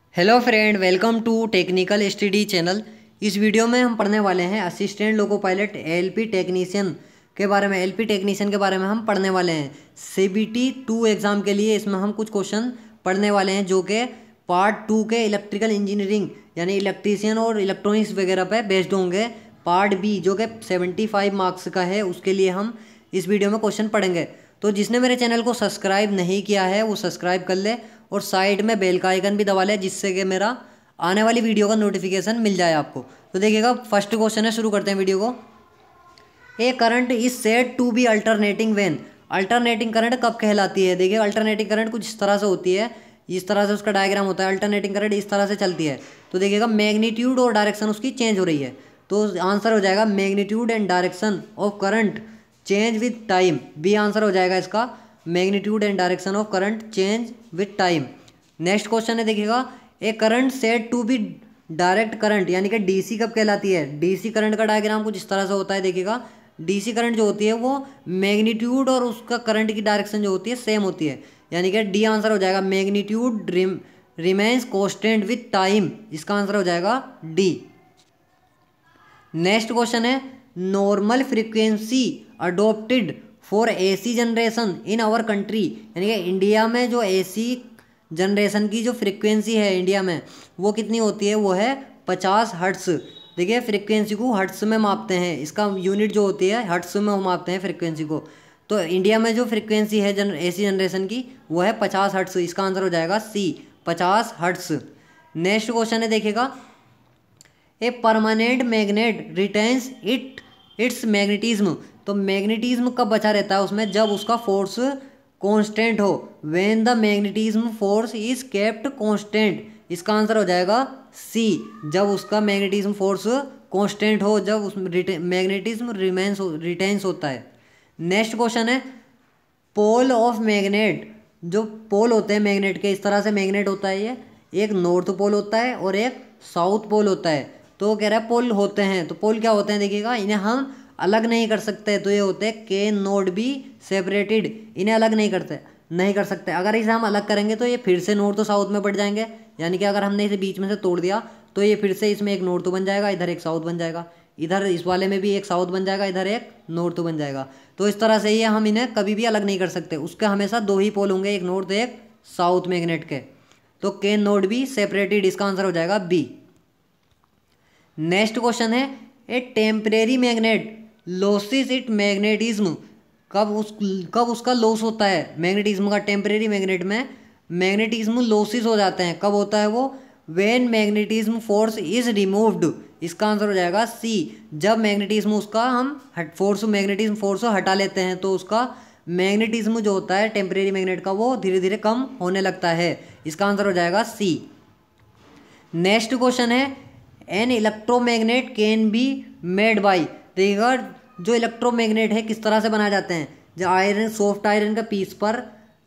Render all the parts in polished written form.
Hello friend, welcome to technical study channel. इस video में हम पढ़ने वाले हैं assistant loco pilot LP technician के बारे में। एलपी टेक्नीशियन के बारे में हम पढ़ने वाले हैं सीबीटी 2 एग्ज़ाम के लिए। इसमें हम कुछ क्वेश्चन पढ़ने वाले हैं जो कि पार्ट 2 के इलेक्ट्रिकल इंजीनियरिंग यानी इलेक्ट्रीशियन और इलेक्ट्रॉनिक्स वगैरह पर बेस्ड होंगे। पार्ट बी जो कि 75 मार्क्स का है, उसके लिए हम इस वीडियो में क्वेश्चन पढ़ेंगे। तो जिसने मेरे चैनल को सब्सक्राइब नहीं किया है वो सब्सक्राइब कर ले और साइड में बेल का आइकन भी दबा ले, जिससे कि मेरा आने वाली वीडियो का नोटिफिकेशन मिल जाए आपको। तो देखिएगा, फर्स्ट क्वेश्चन है, शुरू करते हैं वीडियो को। A current is said to be alternating when. Alternating current कब कहलाती है? देखिए, अल्टरनेटिंग करंट कुछ इस तरह से होती है, इस तरह से उसका डायग्राम होता है। अल्टरनेटिंग करंट इस तरह से चलती है। तो देखिएगा, मैग्नीट्यूड और डायरेक्शन उसकी चेंज हो रही है। तो आंसर हो जाएगा magnitude and direction of current change with time. B answer हो जाएगा इसका, magnitude and direction of current change with time. Next question है, देखिएगा, a current said to be direct current यानी कि डीसी कब कहलाती है? डीसी करंट का डायग्राम कुछ इस तरह से होता है। देखिएगा, डीसी करंट जो होती है वो मैग्नीट्यूड और उसका करंट की डायरेक्शन जो होती है सेम होती है, यानी कि डी आंसर हो जाएगा, magnitude remains constant with time. इसका आंसर हो जाएगा डी। नेक्स्ट क्वेश्चन है, normal frequency adopted for AC generation in our country, यानी कि इंडिया में जो एसी जनरेशन की जो फ्रीक्वेंसी है इंडिया में वो कितनी होती है? वो है 50 हर्ट्स। देखिए, फ्रीक्वेंसी को हर्ट्स में मापते हैं, इसका यूनिट जो होती है हर्ट्स में मापते हैं फ्रीक्वेंसी को। तो इंडिया में जो फ्रीक्वेंसी है एसी जनरेशन की वो है 50 हर्ट्स। इसका आंसर हो जाएगा सी, 50 हर्ट्स। नेक्स्ट क्वेश्चन है, देखिएगा, a permanent magnet retains its magnetism. तो मैग्नेटिज्म कब बचा रहता है उसमें? जब उसका फोर्स कांस्टेंट हो। When the magnetism force is kept constant. इसका आंसर हो जाएगा सी, जब उसका मैग्नेटिज्म फोर्स कांस्टेंट हो, जब उस मैग्नेटिज्म रिटेन्स होता है। नेक्स्ट क्वेश्चन है, पोल ऑफ मैग्नेट। जो पोल होते हैं मैग्नेट के, इस तरह से मैग्नेट होता है ये, एक नॉर्थ पोल होता है और एक साउथ पोल होता है। तो वो कह रहा है पोल होते हैं, तो पोल क्या होते हैं? देखिएगा, इन्हें हम अलग नहीं कर सकते। तो ये होते हैं के नोट बी सेपरेटेड। इन्हें अलग नहीं कर सकते। अगर इसे हम अलग करेंगे तो ये फिर से नॉर्थ तो साउथ में बढ़ जाएंगे, यानी कि अगर हमने इसे बीच में से तोड़ दिया तो ये फिर से इसमें एक नॉर्थ बन जाएगा, इधर एक साउथ बन जाएगा, इधर इस वाले में भी एक साउथ बन जाएगा, इधर एक नॉर्थ बन जाएगा। तो इस तरह से ये हम इन्हें कभी भी अलग नहीं कर सकते। उसके हमेशा दो ही पोल होंगे, एक नॉर्थ एक साउथ मैग्नेट के। तो कैन नॉट बी सेपरेटेड। इसका आंसर हो जाएगा बी। नेक्स्ट क्वेश्चन है, a temporary magnet loses it magnetism. कब उसका लॉस होता है मैग्नेटिज्म का? टेम्परेरी मैग्नेट में मैग्नेटिज्म लॉसेस हो जाते हैं। कब होता है वो? When magnetism force is removed. इसका आंसर हो जाएगा सी, जब मैग्नेटिज्म उसका हम मैग्नेटिज्म फोर्स हटा लेते हैं तो उसका मैग्नेटिज्म जो होता है टेम्परेरी मैग्नेट का वो धीरे धीरे कम होने लगता है। इसका आंसर हो जाएगा सी। नेक्स्ट क्वेश्चन है, an electromagnet can be made by. देखिएगा, जो इलेक्ट्रोमैग्नेट है किस तरह से बनाए जाते हैं? जो आयरन, सॉफ्ट आयरन का पीस पर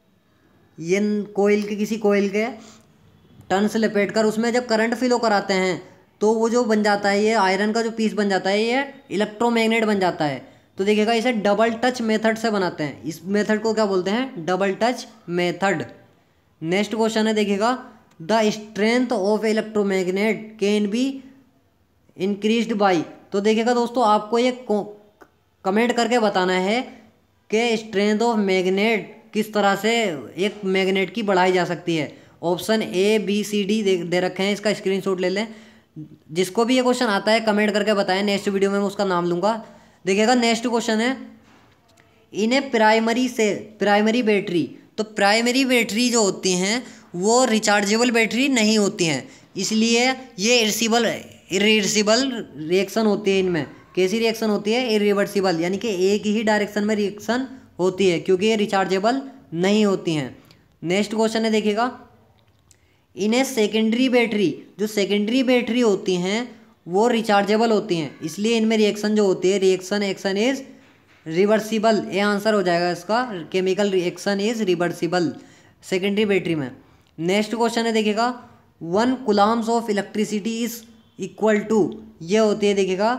ये किसी कोयल के टन से लपेट कर उसमें जब करंट फ्लो कराते हैं तो वो जो बन जाता है, ये आयरन का जो पीस बन जाता है, ये इलेक्ट्रोमैग्नेट बन जाता है। तो देखिएगा, इसे डबल टच मेथड से बनाते हैं। इस मेथड को क्या बोलते हैं? Double touch method. Next question है, देखिएगा, the strength of electromagnet can be increased by. तो देखिएगा दोस्तों, आपको ये कमेंट करके बताना है कि स्ट्रेंथ ऑफ मैग्नेट किस तरह से एक मैग्नेट की बढ़ाई जा सकती है। Option A B C D दे रखे हैं, इसका स्क्रीनशॉट ले लें। जिसको भी ये क्वेश्चन आता है कमेंट करके बताएं, नेक्स्ट वीडियो में मैं उसका नाम लूँगा। देखिएगा, नेक्स्ट क्वेश्चन है, इन्हें प्राइमरी बैटरी। तो प्राइमरी बैटरी जो होती हैं वो रिचार्जेबल बैटरी नहीं होती हैं, इसलिए ये इरिवर्सिबल रिएक्शन होती है इनमें। कैसी रिएक्शन होती है? इरिवर्सिबल, यानी कि एक ही डायरेक्शन में रिएक्शन होती है, क्योंकि ये रिचार्जेबल नहीं होती हैं। नेक्स्ट क्वेश्चन है, देखिएगा, इन्हें सेकेंडरी बैटरी। जो सेकेंडरी बैटरी होती हैं वो रिचार्जेबल होती हैं, इसलिए इनमें रिएक्शन जो होती है, रिएक्शन एक्शन इज रिवर्सिबल। ये आंसर हो जाएगा इसका, chemical reaction is reversible secondary battery में। नेक्स्ट क्वेश्चन है, देखिएगा, 1 coulombs of electricity is equal to. ये होती है, देखिएगा,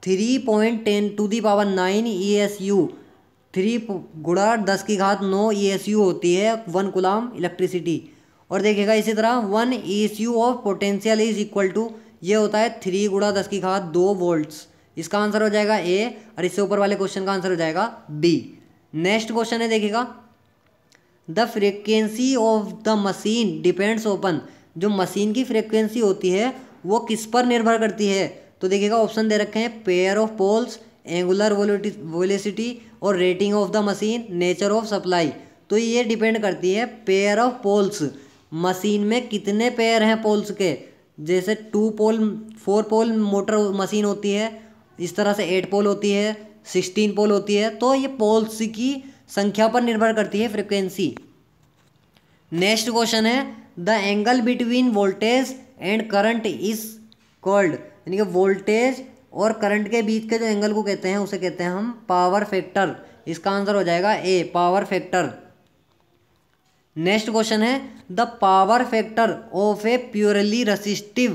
3.10⁹ ESU। 3 × 10⁹ ESU होती है 1 कूलम इलेक्ट्रिसिटी। और देखिएगा इसी तरह 1 ECU of potential is equal to, ये होता है 3 × 10⁻2 वोल्ट्स। इसका आंसर हो जाएगा ए, और इससे ऊपर वाले क्वेश्चन का आंसर हो जाएगा बी। नेक्स्ट क्वेश्चन है देखिएगा, the frequency of the machine depends upon, जो मशीन की फ्रिक्वेंसी होती है वो किस पर निर्भर करती है। तो देखिएगा ऑप्शन दे रखे हैं, pair of poles, angular velocity और rating of the machine, nature of supply. तो ये डिपेंड करती है पेयर ऑफ पोल्स, मशीन में कितने पेयर हैं पोल्स के। जैसे 2 पोल 4 पोल मोटर मशीन होती है, इस तरह से 8 पोल होती है, 16 पोल होती है। तो ये पोल्स की संख्या पर निर्भर करती है फ्रिक्वेंसी। नेक्स्ट क्वेश्चन है, the angle between voltage and current is called, यानी कि वोल्टेज और करंट के बीच के जो एंगल को कहते हैं उसे कहते हैं हम पावर फैक्टर। इसका आंसर हो जाएगा A, power factor. Next question है, the power factor of a purely resistive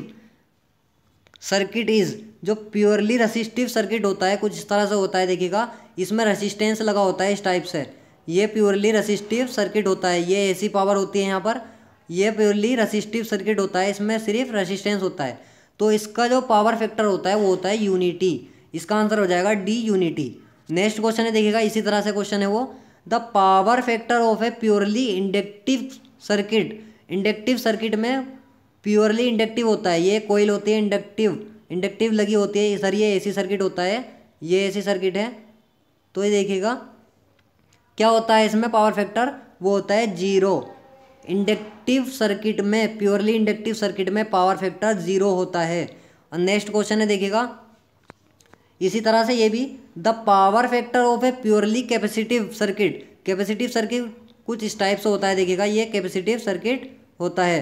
circuit is, जो प्योरली रेसिस्टिव सर्किट होता है कुछ इस तरह से होता है। देखिएगा इसमें रेसिस्टेंस लगा होता है इस टाइप से, ये प्योरली रेसिस्टिव सर्किट होता है। ये एसी पावर होती है यहाँ पर, ये प्योरली रेसिस्टिव सर्किट होता है, इसमें सिर्फ रेसिस्टेंस होता है। तो इसका जो पावर फैक्टर होता है वो होता है यूनिटी। इसका आंसर हो जाएगा डी, यूनिटी। नेक्स्ट क्वेश्चन है देखिएगा इसी तरह से क्वेश्चन है वो, the power factor of a purely inductive circuit. Inductive circuit में प्योरली इंडक्टिव होता है, ये कोइल होती है इंडक्टिव लगी होती है। सर ये एसी सर्किट होता है, ये एसी सर्किट है। तो ये देखिएगा क्या होता है इसमें पावर फैक्टर, वो होता है 0। इंडक्टिव सर्किट में, प्योरली इंडक्टिव सर्किट में पावर फैक्टर 0 होता है। और नेक्स्ट क्वेश्चन है देखिएगा इसी तरह से ये भी, the power factor of a purely capacitive circuit. Capacitive circuit कुछ इस टाइप से होता है। देखिएगा ये कैपेसिटिव सर्किट होता है।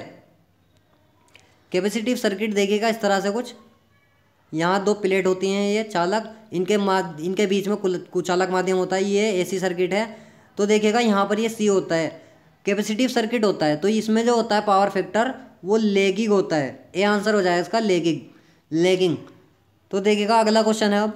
कैपेसिटिव सर्किट देखिएगा इस तरह से कुछ, यहाँ 2 प्लेट होती हैं, ये चालक, इनके बीच में कुचालक माध्यम होता है। ये एसी सर्किट है। तो देखिएगा यहाँ पर ये सी होता है, कैपेसिटिव सर्किट होता है। तो इसमें जो होता है पावर फैक्टर वो लेगिंग होता है। ए आंसर हो जाएगा इसका लेगिंग। तो देखिएगा अगला क्वेश्चन है अब,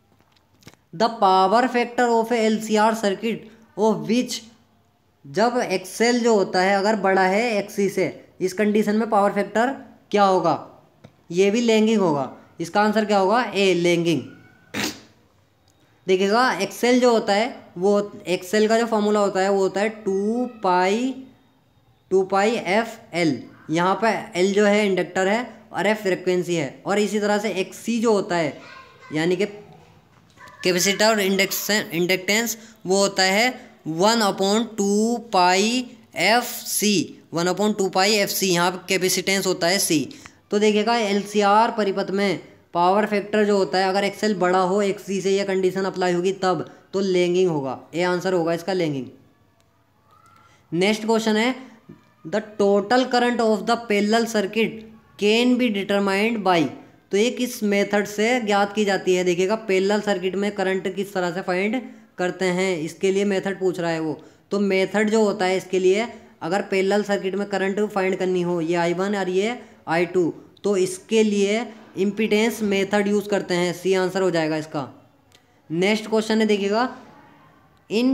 the power factor of a LCR circuit of which, जब एक्सेल जो होता है अगर बड़ा है एक्सी से, इस कंडीशन में पावर फैक्टर क्या होगा, ये भी लैगिंग होगा। इसका आंसर क्या होगा, ए, लैगिंग। देखिएगा एक्सेल जो होता है वो, एक्सेल का जो फॉर्मूला होता है वो होता है 2 पाई FL। यहाँ पे L जो है इंडक्टर है और F फ्रिक्वेंसी है। और इसी तरह से XC जो होता है यानी कि कैपेसिटर और इंडक्टेंस, वो होता है 1/2 पाई FC। 1/2 पाई FC, यहाँ पे कैपेसिटेंस होता है C। तो देखिएगा LCR परिपथ में पावर फैक्टर जो होता है अगर एक्सेल बड़ा हो XC से, ये कंडीशन अप्लाई होगी तब, तो लैगिंग होगा। ए आंसर होगा इसका लैगिंग। नेक्स्ट क्वेश्चन है, the total current of the parallel circuit can be determined by. तो ये किस मेथड से ज्ञात की जाती है। देखिएगा पैरेलल सर्किट में करंट किस तरह से फाइंड करते हैं, इसके लिए मेथड पूछ रहा है वो। तो मेथड जो होता है इसके लिए, अगर पैरेलल सर्किट में करंट फाइंड करनी हो, ये I1 और ये I2, तो इसके लिए इम्पीडेंस मेथड यूज़ करते हैं। सी आंसर हो जाएगा इसका। नेक्स्ट क्वेश्चन है देखिएगा, in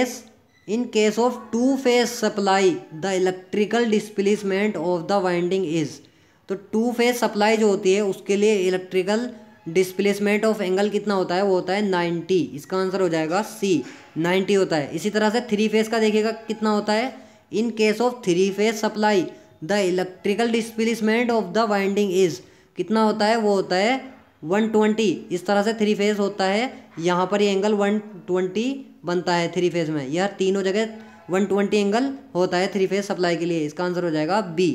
case of 2 phase supply the electrical displacement of the winding is. तो 2 फेज सप्लाई जो होती है उसके लिए इलेक्ट्रिकल डिस्प्लेसमेंट ऑफ एंगल कितना होता है, वो होता है 90। इसका आंसर हो जाएगा सी, 90 होता है। इसी तरह से 3 फेज का देखिएगा कितना होता है, in case of 3 phase supply the electrical displacement of the winding is कितना होता है, वो होता है 120। इस तरह से 3 फेज होता है, यहाँ पर ये एंगल 120 बनता है 3 फेज में। यह तीनों जगह 120 एंगल होता है 3 फेज सप्लाई के लिए। इसका आंसर हो जाएगा बी।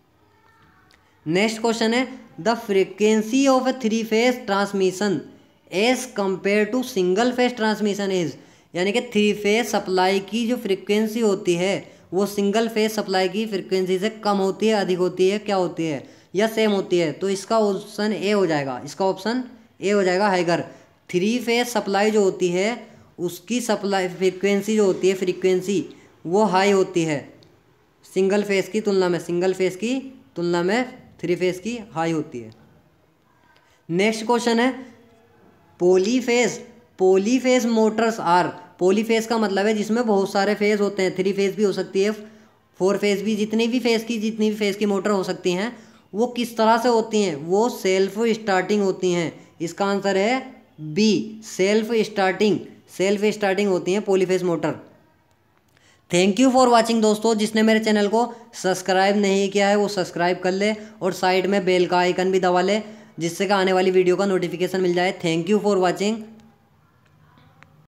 नेक्स्ट क्वेश्चन है, the frequency of a 3 phase transmission as compared to single phase transmission is. यानी कि 3 फेज सप्लाई की जो फ्रीक्वेंसी होती है वो सिंगल फेज सप्लाई की फ्रीक्वेंसी से कम होती है, अधिक होती है, क्या होती है, या सेम होती है। तो इसका ऑप्शन ए हो जाएगा, इसका ऑप्शन ए हो जाएगा हाइगर। 3 फेज सप्लाई जो होती है उसकी सप्लाई फ्रीक्वेंसी जो होती है, फ्रीक्वेंसी वो हाई होती है सिंगल फेज की तुलना में, 3 फेज की हाई होती है। नेक्स्ट क्वेश्चन है, पॉलीफेज मोटर्स आर। पॉलीफेज का मतलब है जिसमें बहुत सारे फेज होते हैं, 3 फेज भी हो सकती है, फोर फेज भी जितनी भी फेज की मोटर हो सकती हैं वो किस तरह से होती हैं, वो सेल्फ स्टार्टिंग होती हैं। इसका आंसर है बी, सेल्फ स्टार्टिंग होती हैं polyphase motor. Thank you for watching दोस्तों। जिसने मेरे चैनल को सब्सक्राइब नहीं किया है वो सब्सक्राइब कर ले और साइड में बेल का आइकन भी दबा ले, जिससे कि आने वाली वीडियो का नोटिफिकेशन मिल जाए। Thank you for watching.